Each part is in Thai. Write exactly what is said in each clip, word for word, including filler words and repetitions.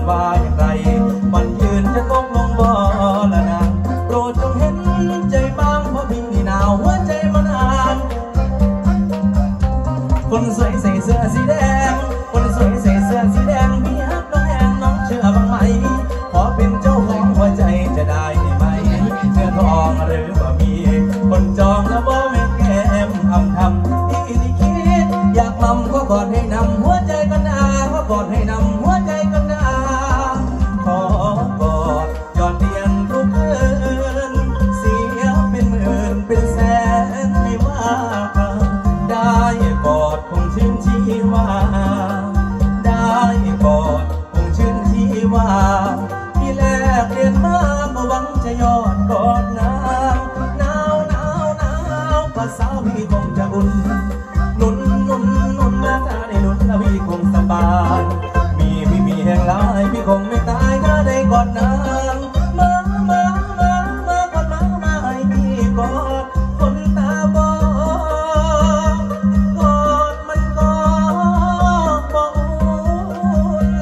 ว่าอย่างไรวันยืนจะตกลงบ่ละนางโปรดจงเห็นใจบ้างเพราะพี่นี่หนาวหัวใจมันอ่านคนสวยใส่เสื้อสีแดงคนสวยใส่เสื้อสีแดงมีฮักน้องแอนน้องเชื่อบ้างไหมขอเป็นเจ้าของหัวใจจะได้ไหมเนื้อทองหรือว่ามีคนจองแล้วบ่แม่แก้มทำทำอีกที่คิดอยากนำก็กอดให้นำหัวใจกันนาก็กอดให้นำหัวใจกันนาขอกอดยอดเตียนทุกคืนเสียเป็นหมื่นเป็นแสนไม่ว่าได้กอดคงชื่นชีว่าได้กอดคงชื่นชีว่าที่แรกเรียนมาก็หวังจะยอดกอดนางหนาวหนาวหนาวภาษาพี่คงจะอุ่นนุ่นนุ่นนุ่นมาถ้าได้นุ่นแล้วพี่คงสบายมีพี่มีแห่งหลายพี่คงไม่ตายถ้าได้กอดนางมามามามาก่อนมามาให้พี่กอดคนตาบอดกอดมันก็บ่อุ่น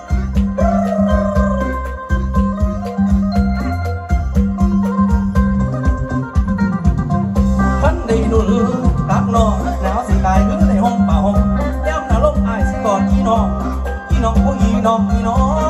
พันได้นุ่นรักน้องหนาวสิตายขึ้นในห้องป่าห้องย่ำหน้าลมอายสิกอดอีน้องอีน้องผู้อีน้องอีน้อง